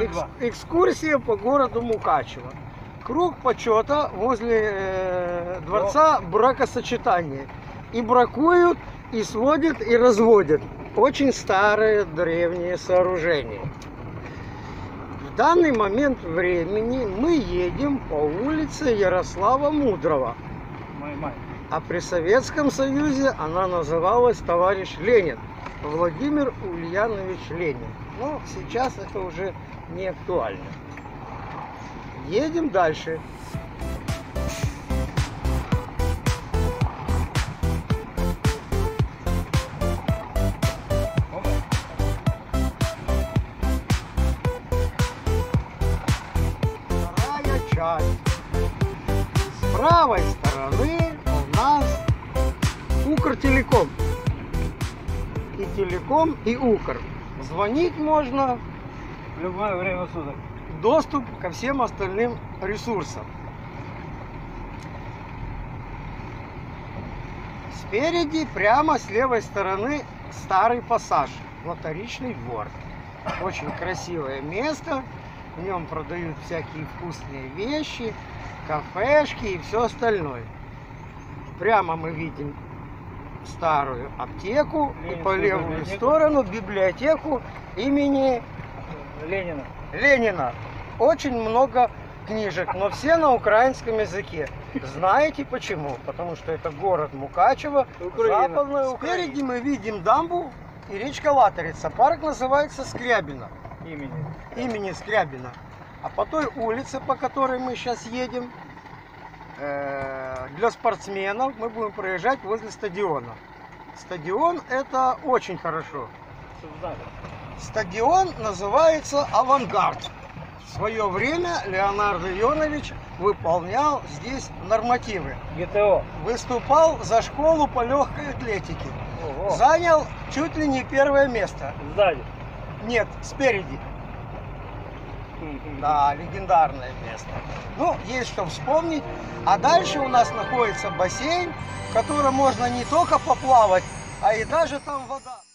Экскурсия по городу Мукачево. Круг почета возле дворца бракосочетания. И бракуют, и сводят, и разводят. Очень старые древние сооружения. В данный момент времени мы едем по улице Ярослава Мудрого. А при Советском Союзе она называлась товарищ Ленин. Владимир Ульянович Ленин. Но сейчас это уже не актуально. Едем дальше. Вторая часть. С правой стороны у нас Укртелеком. И Телеком, и Укр. Звонить можно в любое время суток. Доступ ко всем остальным ресурсам. Спереди, прямо с левой стороны, старый пассаж, Лотаричный двор. Очень красивое место. В нем продают всякие вкусные вещи, кафешки и все остальное. Прямо мы видим старую аптеку и по левую сторону библиотеку имени Ленина. Очень много книжек, но все на украинском языке. Знаете почему? Потому что это город Мукачево, Западная Украина. Спереди мы видим дамбу и речка Латорица. Парк называется Скрябина. Имени Скрябина. А по той улице, по которой мы сейчас едем, для спортсменов мы будем проезжать возле стадиона. Стадион — это очень хорошо. Стадион называется «Авангард». В свое время Леонард Ионович выполнял здесь нормативы. ГТО. Выступал за школу по легкой атлетике. Ого. Занял чуть ли не первое место. Сзади? Нет, спереди. Да, легендарное место. Ну, есть что вспомнить. А дальше у нас находится бассейн, в котором можно не только поплавать, а и даже там вода.